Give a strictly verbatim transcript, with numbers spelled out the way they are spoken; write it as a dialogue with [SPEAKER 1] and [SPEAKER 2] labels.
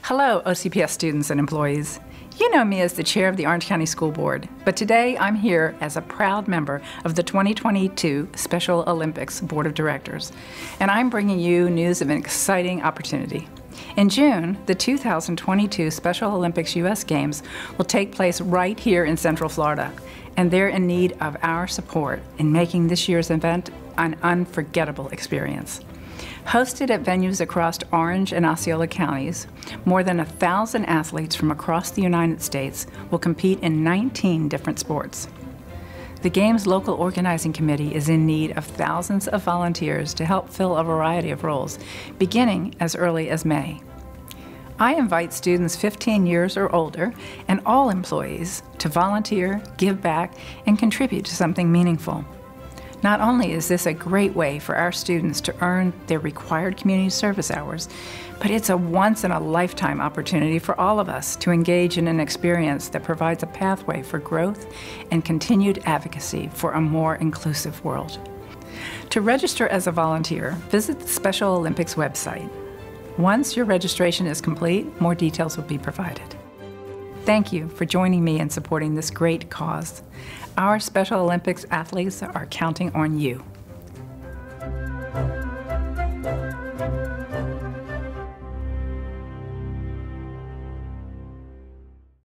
[SPEAKER 1] Hello, O C P S students and employees. You know me as the chair of the Orange County School Board, but today I'm here as a proud member of the twenty twenty-two Special Olympics Board of Directors, and I'm bringing you news of an exciting opportunity. In June, the two thousand twenty-two Special Olympics U S Games will take place right here in Central Florida, and they're in need of our support in making this year's event an unforgettable experience. Hosted at venues across Orange and Osceola counties, more than a thousand athletes from across the United States will compete in nineteen different sports. The Games Local Organizing Committee is in need of thousands of volunteers to help fill a variety of roles, beginning as early as May. I invite students fifteen years or older and all employees to volunteer, give back, and contribute to something meaningful. Not only is this a great way for our students to earn their required community service hours, but it's a once-in-a-lifetime opportunity for all of us to engage in an experience that provides a pathway for growth and continued advocacy for a more inclusive world. To register as a volunteer, visit the Special Olympics website. Once your registration is complete, more details will be provided. Thank you for joining me in supporting this great cause. Our Special Olympics athletes are counting on you.